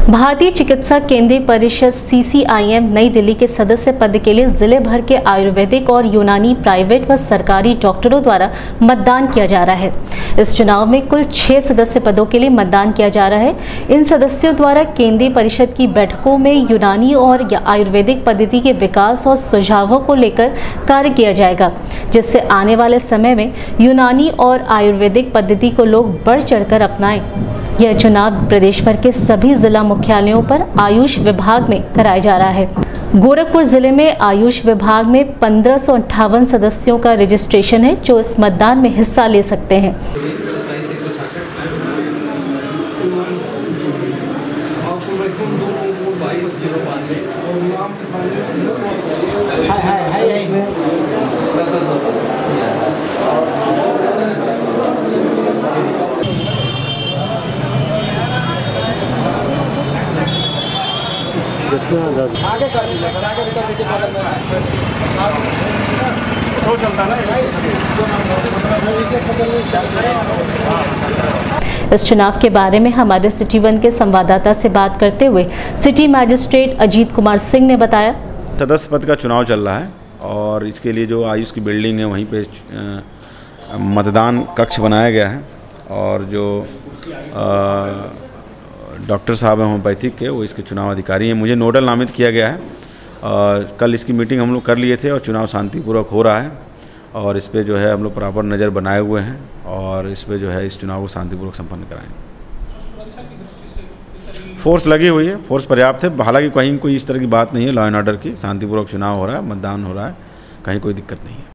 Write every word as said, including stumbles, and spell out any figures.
भारतीय चिकित्सा केंद्रीय परिषद सी सी आई एम नई दिल्ली के सदस्य पद के लिए जिले भर के आयुर्वेदिक और यूनानी प्राइवेट व सरकारी डॉक्टरों द्वारा मतदान किया जा रहा है। इस चुनाव में कुल छह सदस्य पदों के लिए मतदान किया जा रहा है। इन सदस्यों द्वारा केंद्रीय परिषद की बैठकों में यूनानी और आयुर्वेदिक पद्धति के विकास और सुझावों को लेकर कार्य किया जाएगा, जिससे आने वाले समय में यूनानी और आयुर्वेदिक पद्धति को लोग बढ़ चढ़कर अपनाएं। यह चुनाव प्रदेश भर के सभी जिला मुख्यालयों पर आयुष विभाग में कराया जा रहा है। गोरखपुर जिले में आयुष विभाग में पंद्रह सौ अट्ठावन सदस्यों का रजिस्ट्रेशन है, जो इस मतदान में हिस्सा ले सकते हैं। आगे कर दीजिए, आगे कर दीजिए, बगल में तो चलता ना। इस चुनाव के बारे में हमारे सिटी वन के संवाददाता से बात करते हुए सिटी मजिस्ट्रेट अजीत कुमार सिंह ने बताया, सदस्य पद का चुनाव चल रहा है और इसके लिए जो आयुष की बिल्डिंग है वहीं पे मतदान कक्ष बनाया गया है और जो आ, डॉक्टर साहब हैं होम्योपैथिक के, वो इसके चुनाव अधिकारी हैं। मुझे नोडल नामित किया गया है। और कल इसकी मीटिंग हम लोग कर लिए थे और चुनाव शांतिपूर्वक हो रहा है और इस पे जो है हम लोग प्रॉपर नज़र बनाए हुए हैं और इस पे जो है इस चुनाव को शांतिपूर्वक संपन्न कराएंगे। फोर्स लगी हुई है, फोर्स पर्याप्त है। हालांकि कहीं कोई इस तरह की बात नहीं है, लॉ एंड ऑर्डर की, शांतिपूर्वक चुनाव हो रहा है, मतदान हो रहा है, कहीं कोई दिक्कत नहीं है।